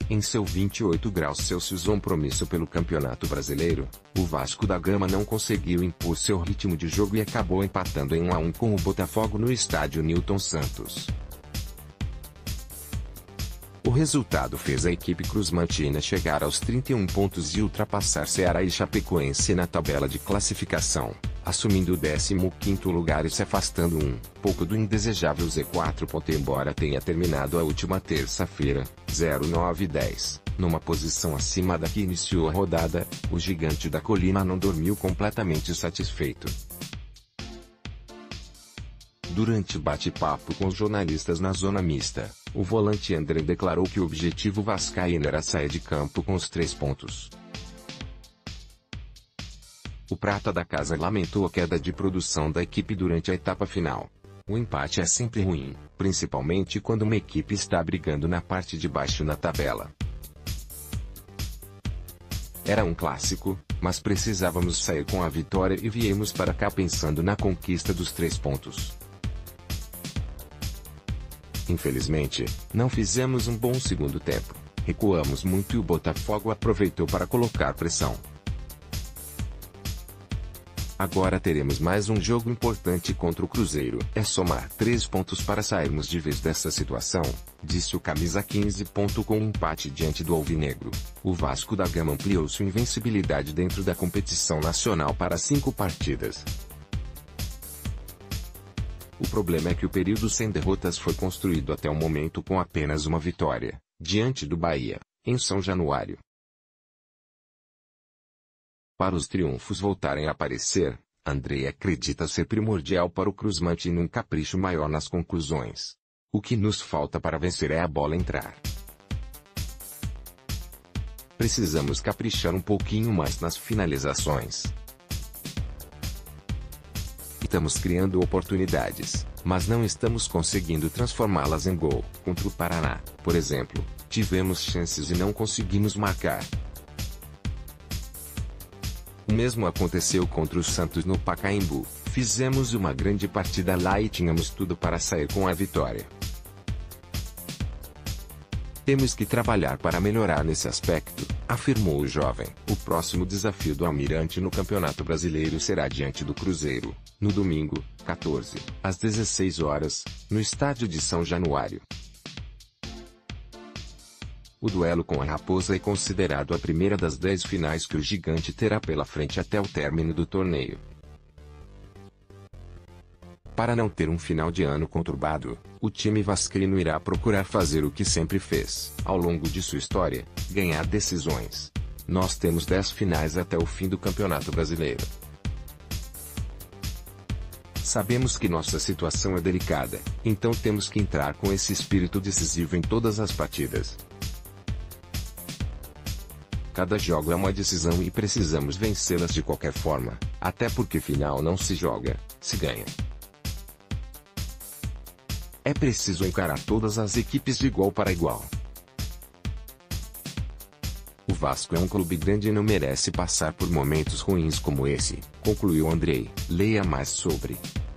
Em seu 28 graus Celsius compromisso pelo Campeonato Brasileiro, o Vasco da Gama não conseguiu impor seu ritmo de jogo e acabou empatando em 1-1 com o Botafogo no estádio Newton Santos. O resultado fez a equipe cruzmantina chegar aos 31 pontos e ultrapassar Ceará e Chapecoense na tabela de classificação, assumindo o 15º lugar e se afastando pouco do indesejável Z4. Embora tenha terminado a última terça-feira, 09-10, numa posição acima da que iniciou a rodada, o gigante da colina não dormiu completamente satisfeito. Durante bate-papo com os jornalistas na zona mista, o volante André declarou que o objetivo vascaíno era sair de campo com os 3 pontos. O prata da casa lamentou a queda de produção da equipe durante a etapa final. O empate é sempre ruim, principalmente quando uma equipe está brigando na parte de baixo na tabela. Era um clássico, mas precisávamos sair com a vitória e viemos para cá pensando na conquista dos 3 pontos. Infelizmente, não fizemos um bom segundo tempo, recuamos muito e o Botafogo aproveitou para colocar pressão. Agora teremos mais um jogo importante contra o Cruzeiro. É somar 3 pontos para sairmos de vez dessa situação, disse o camisa 15. Com um empate diante do Alvinegro, o Vasco da Gama ampliou sua invencibilidade dentro da competição nacional para 5 partidas. O problema é que o período sem derrotas foi construído até o momento com apenas uma vitória, diante do Bahia, em São Januário. Para os triunfos voltarem a aparecer, André acredita ser primordial para o cruzmantina um capricho maior nas conclusões. O que nos falta para vencer é a bola entrar. Precisamos caprichar um pouquinho mais nas finalizações. Estamos criando oportunidades, mas não estamos conseguindo transformá-las em gol. Contra o Paraná, por exemplo, tivemos chances e não conseguimos marcar. O mesmo aconteceu contra o Santos no Pacaembu. Fizemos uma grande partida lá e tínhamos tudo para sair com a vitória. Temos que trabalhar para melhorar nesse aspecto, afirmou o jovem. O próximo desafio do Almirante no Campeonato Brasileiro será diante do Cruzeiro, no domingo, 14, às 16 horas, no estádio de São Januário. O duelo com a Raposa é considerado a primeira das 10 finais que o gigante terá pela frente até o término do torneio. Para não ter um final de ano conturbado, o time vascaíno irá procurar fazer o que sempre fez, ao longo de sua história, ganhar decisões. Nós temos 10 finais até o fim do Campeonato Brasileiro. Sabemos que nossa situação é delicada, então temos que entrar com esse espírito decisivo em todas as partidas. Cada jogo é uma decisão e precisamos vencê-las de qualquer forma, até porque final não se joga, se ganha. É preciso encarar todas as equipes de igual para igual. O Vasco é um clube grande e não merece passar por momentos ruins como esse, concluiu André. Leia mais sobre